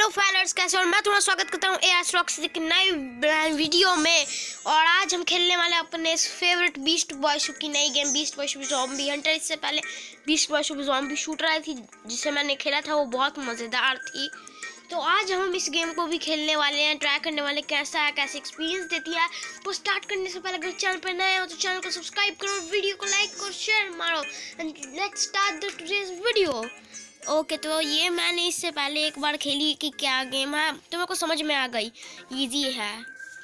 Hello फैलर्स, कैसे और मैं तुम्हारा स्वागत करता हूँ एएस रॉक्स एक नई वीडियो में। और आज हम खेलने वाले अपने फेवरेट बीस्ट बॉय शूट की नई game beast boy shoot zombie hunter. इससे पहले beast boy shoot zombie shooter आई थी जिसे मैंने खेला था, वो बहुत मज़ेदार थी। तो आज हम इस गेम को भी खेलने वाले हैं, ट्राई करने वाले कैसा है, कैसे एक्सपीरियंस देती है। तो स्टार्ट करने से पहले अगर चैनल पर नए हो तो चैनल को सब्सक्राइब करो, वीडियो को लाइक और शेयर मारो and let's start the today's video. Okay तो ये मैंने इससे पहले एक बार खेली कि क्या गेम है, तो मेरे को समझ में आ गई, इजी है।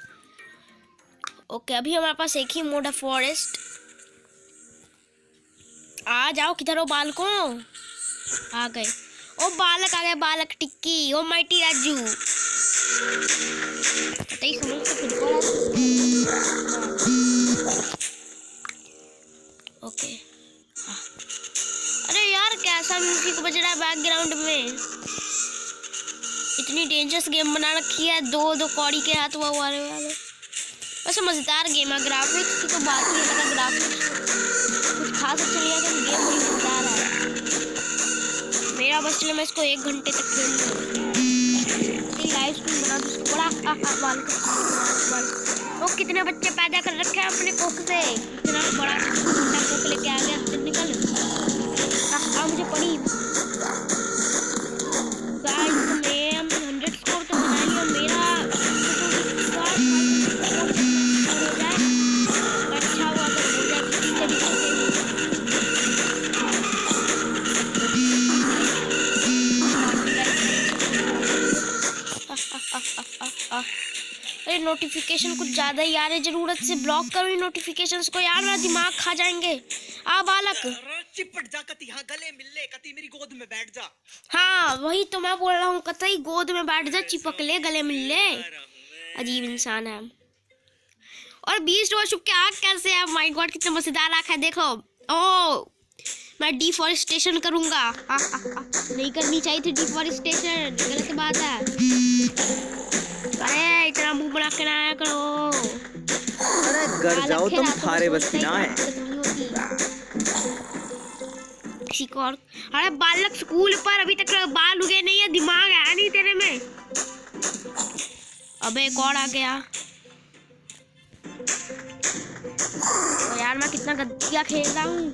ओके अभी हमारे पास एक ही मोड है, फॉरेस्ट। आ जाओ, किधर हो बालकों? आ गए। ओ बालक आ गए, बालक टिक्की। Oh mighty Raju. ओके अरे यार कैसा म्यूजिक बज रहा है बैकग्राउंड में। इतनी डेंजरस गेम बना रखी है, दो कौड़ी के हाथ वाले वैसे मज़ेदार गेम है। ग्राफिक्स की तो बात ही अलग है, ग्राफिक्स कुछ खास अच्छा नहीं है, तो गेम बड़ी मज़ेदार है। मेरा बस चलो मैं इसको 1 घंटे तक खेल लूँ। लाइव स्ट्रीम बना दूँ इसको बड़ा बाल। वो कितने बच्चे पैदा कर रखे हैं अपने कोख से, इतना बड़ा कोख लेके आ गया। निकल मुझे पड़ी गाइस, मैं 100 स्कोर तो बना लिया। मेरा हो जाए अच्छा हुआ तो हो जाए किसी तरीके से। अरे नोटिफिकेशन कुछ ज़्यादा ही आ रहे, ज़रूरत से ब्लॉक करो इन नोटिफिकेशंस को यार, मेरा दिमाग खा जाएंगे। आ बालक चिपट जा कती, हाँ गले मिल ले कती, मेरी गोद में बैठ जा। हाँ वही तो मैं बोल रहा हूँ, कतई गोद में बैठ जा, चिपक ले, गले मिल ले। अजीब इंसान है। और बीस्ट बॉय शूट के आँख कैसे है, माय गॉड कितने मजेदार आँख है, देखो। ओ मैं डिफॉरेस्टेशन करूँगा। नहीं करनी चाहिए थी डिफॉरेस्टेशन, गलत बात है। अरे इतना मुंह बना के ना करो। अरे घर जाओ, तुम थारे बस की ना है। और अरे बालक स्कूल पर अभी तक बाल उगे नहीं है, दिमाग है नहीं तेरे में। अबे एक और आ गया। तो यार मैं कितना गंदा खेल रहा हूँ।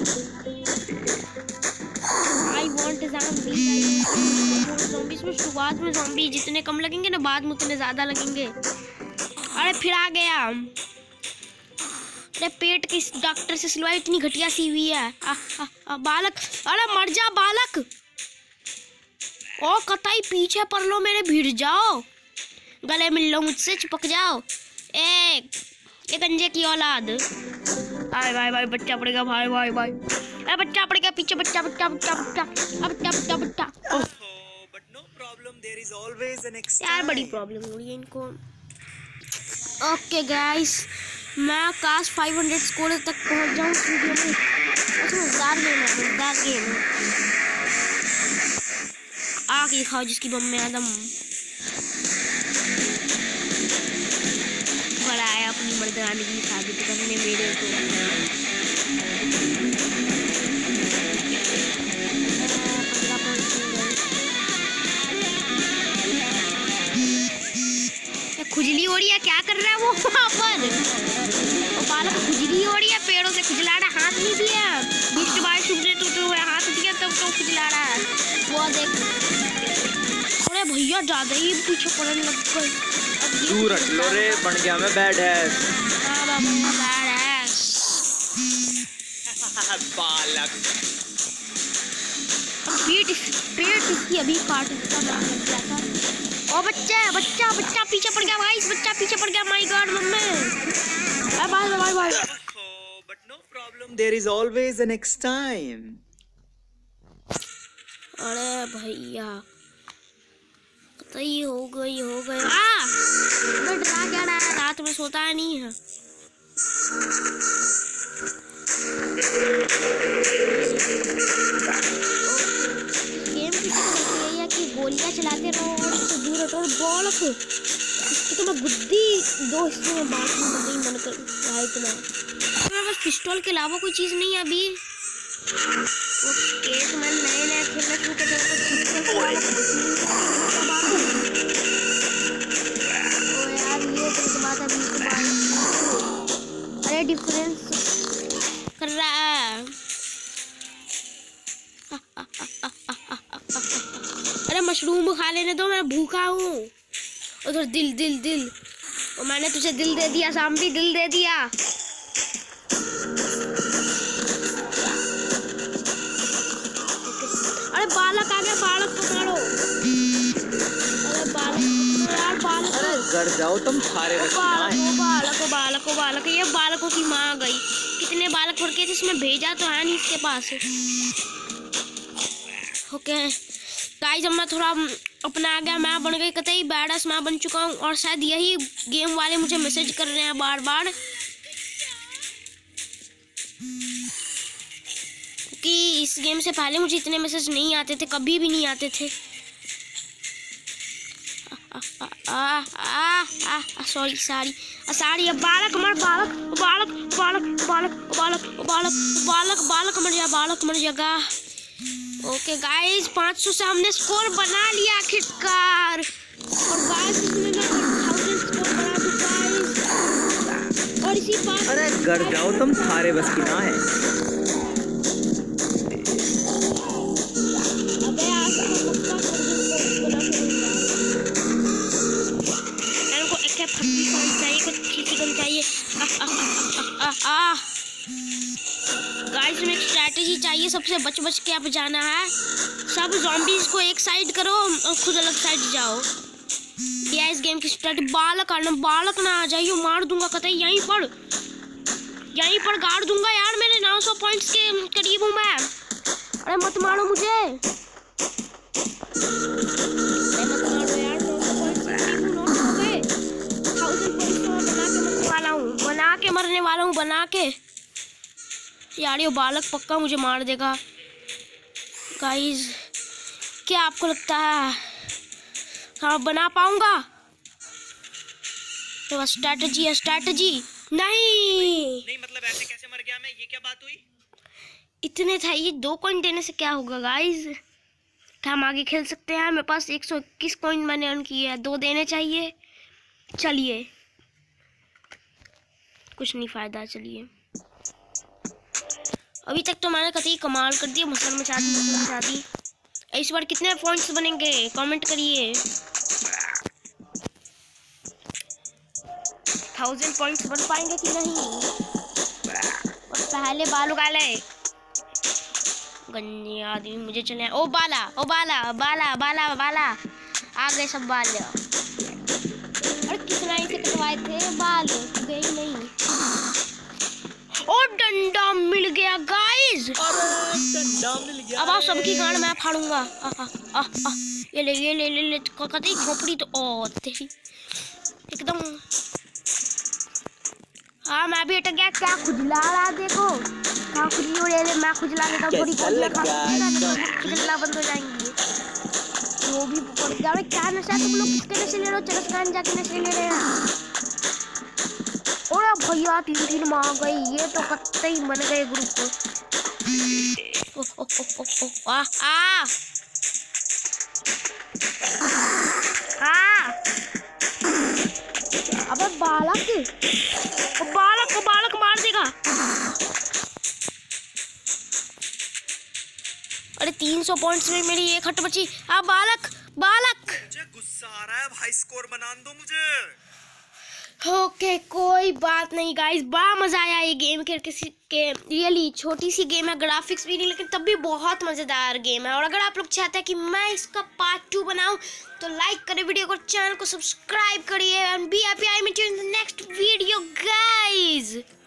I want zombie. इसमें शुरुआत में ज़ॉम्बी जितने कम लगेंगे ना, बाद में उतने ज्यादा लगेंगे। अरे फिर आ गया। अरे पेट की डॉक्टर से सिलवाई, इतनी घटिया सी हुई है। बालक, अरे मर जा बालक। ओ कतई पीछे पड़ लो मेरे, भिड़ जाओ, गले मिल लो मुझसे, चिपक जाओ। एक गंजे की औलाद। भाई भाई बच्चा पड़ेगा, भाई भाई भाई। अरे बच्चा पड़ गया पीछे, बच्चा बच्चा बच्चा बच्चा बच्चा बच्चा बच्चा। यार बड़ी प्रॉब्लम हो रही है इनको। ओके गाइस, मैं काश 500 स्कोर तक पहुंच जाऊं इस वीडियो में। मजेदार गेम है, मजेदार गेम है। आग दिखाओ जिसकी बम में आदम बड़ा है अपनी मर्दानगी की साबित करने मेरे को। खुजली हो रही है, क्या कर रहा है वो वहाँ पर? वो बालक खुजली हो रही है, पेड़ों से खुजला रहा है, हाथ नहीं दिया। बीस्ट बॉय शूट ने तो हाथ दिया तब तो खुजला रहा है वो, देख। अरे भैया ज्यादा ही पीछे पड़ने लग गए। दूर हट लो रे, बन गया मैं बैड है। हाँ बाबू बैड है। बालक पेट इसकी अभी काट देता लग गया था। ओ बच्चा बच्चा बच्चा पीछे पड़ गया भाई, बच्चा पीछे पड़ गया। My god mummy. Bye bye bye. But no problem, there is always a next time. अरे भैया कतई हो गई मैं डरा क्या रहा है, रात में सोता नहीं है। गेम की यही है कि गोलियां चलाते रहो और उससे दूर हटो। और बॉल इसकी तो मैं बुद्धि 2 हिस्सों में बांट दूँ, नहीं मन कर रहा है इतना। मेरे पास पिस्टल के अलावा कोई चीज़ नहीं है अभी। ओके तो मैं नया खेलना शुरू कर तो खा लेने दो, मैं भूखा हूँ। उधर दिल दिल दिल, और मैंने तुझे दिल दे दिया ज़ॉम्बी, दिल दे दिया। अरे बालक आ गया, बालक को मारो। अरे बालक यार, बालक कर जाओ तुम सारे बच्चे। बालक ये बालकों की माँ आ गई। कितने बालक पड़ के इसमें भेजा तो है नहीं इसके पास। ओके गाइस, अब मैं थोड़ा अपना आ गया, मैं बन गई कतई बैडस, मैं बन चुका हूँ। और शायद यही गेम वाले मुझे मैसेज कर रहे हैं बार बार, क्योंकि इस गेम से पहले मुझे इतने मैसेज नहीं आते थे, कभी भी नहीं आते थे। सॉरी सारी अब बालक मर, बालक मर जाएगा। ओके गाइस, 500 से हमने स्कोर बना लिया आखिरकार। और गाइस इसमें मैं 1000 स्कोर बना दूं गाइस। और इसी बात, अरे घर जाओ तुम सारे बस की ना है। अबे आज तो पक्का को एक फटी चाहिए, कुछ खींची गन चाहिए। गाइस में एक स्ट्रैटेजी चाहिए, सबसे बच बच के आप जाना है। सब ज़ॉम्बीज़ को एक साइड करो और खुद अलग साइड जाओ। यह इस गेम की स्ट्रैटेजी। बालक ना आ जाइए, मार दूंगा कतई। यहीं पर गाड़ दूंगा यार, मेरे 900 पॉइंट्स के करीब हूँ मैं। अरे मत मारो मुझे, यार 900 पॉइंट्स के करीब हूँ, 900 हो गए। 1000 पॉइंट्स बना के मरने वाला हूँ। यार ये बालक पक्का मुझे मार देगा। गाइस क्या आपको लगता है हाँ बना पाऊंगा? तो बस स्ट्रैटेजी नहीं मतलब ऐसे कैसे मर गया मैं, ये क्या बात हुई? इतने था, ये 2 कॉइन देने से क्या होगा गाइस? क्या हम आगे खेल सकते हैं? मेरे पास 121 कॉइन मैंने अर्न किए हैं, 2 देने चाहिए। चलिए कुछ नहीं फायदा, चलिए। अभी तक तो मैंने कतई कमाल कर दिया, मसल मचा दी। इस बार कितने पॉइंट्स बनेंगे कमेंट करिए। 1000 पॉइंट्स बन पाएंगे कि नहीं? और पहले बालू गाले गन्ने आदमी मुझे चले। ओ बाला आ गए सब बाल। और कितना इसे कटवाए थे बाल, गए नहीं। और डंडा मिल गया गाइस, डंडा मिल गया। अब आप सबकी गांड मैं फाड़ूंगा। ये ले कतई खोपड़ी तो ओ तेरी एकदम। हाँ मैं भी अटक गया। क्या खुजला रहा देखो, हाँ खुजली हो रही है। मैं खुजला लेता हूँ, थोड़ी खुजला बंद हो जाएंगी। वो भी पड़ गया। अरे क्या नशा, तुम लोग किसके नशे ले रहे हो? चरस खान जाके नशे ले रहे हैं। और भैया 3 मार गई, ये तो कतई बन गए ग्रुप। अबे बालक मार देगा। अरे 300 पॉइंट्स में मेरी एक हट बची। बालक मुझे गुस्सा आ रहा है भाई, स्कोर बना दो मुझे। ओके कोई बात नहीं गाइस, बड़ा मजा आया ये गेम खेल के। रियली छोटी सी गेम है, ग्राफिक्स भी नहीं, लेकिन तब भी बहुत मजेदार गेम है। और अगर आप लोग चाहते हैं कि मैं इसका पार्ट 2 बनाऊं तो लाइक करें वीडियो को, चैनल को सब्सक्राइब करिए। And be happy, I meet you in the next video guys.